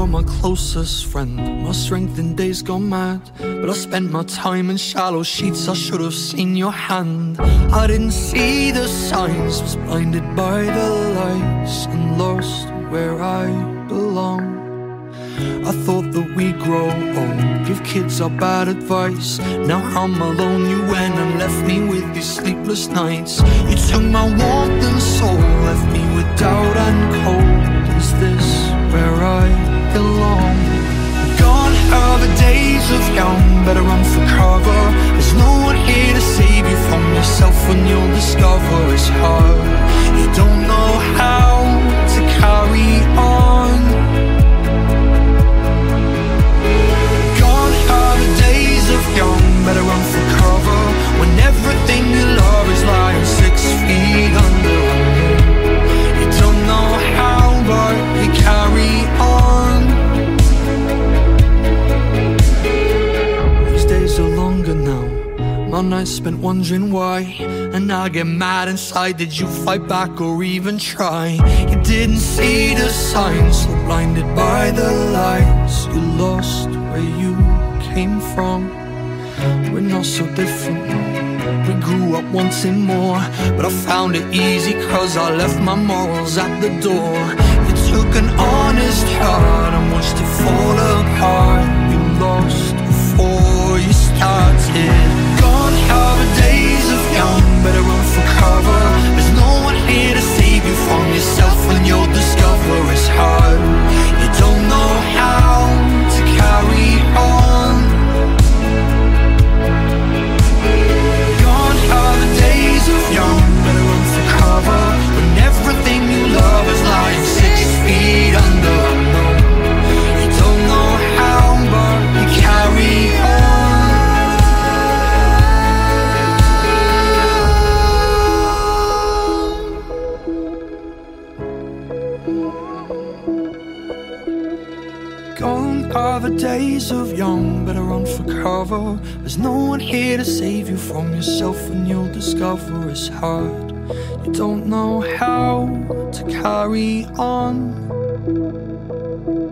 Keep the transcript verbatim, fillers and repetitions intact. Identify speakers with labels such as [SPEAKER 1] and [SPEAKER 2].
[SPEAKER 1] you're my closest friend. My strength in days gone mad, but I spent my time in shallow sheets. I should have seen your hand. I didn't see the signs, was blinded by the lights and lost where I belong. I thought that we'd grow old, give kids our bad advice. Now I'm alone, you went and left me with these sleepless nights. You took my warmth and soul, left me with doubt and cold. Is this where I belong? Gone are the days of young, better run for cover. There's no one here to save you from yourself when you'll discover it's hard. You don't know how to carry on. Young, better run for cover when everything you love is lying six feet under. You don't know how, but you carry on. These days are longer now, my nights spent wondering why. And I get mad inside, did you fight back or even try? You didn't see the signs, so blinded by the lights. You lost where you came from. We're not so different now. We grew up wanting more, but I found it easy cause I left my morals at the door. You took an honest heart and watched it fall apart. You lost before you started. Gone are the days of young, better run for cover. There's no one here to save you from yourself when you'll discover it's hard. You don't know how to carry on. Young, better run for cover when everything you love is lying six feet under. You don't know how, but you carry on. Gone are the days of young, better run for cover. There's no one here to save you from yourself when you'll discover it's hard. You don't know how to carry on.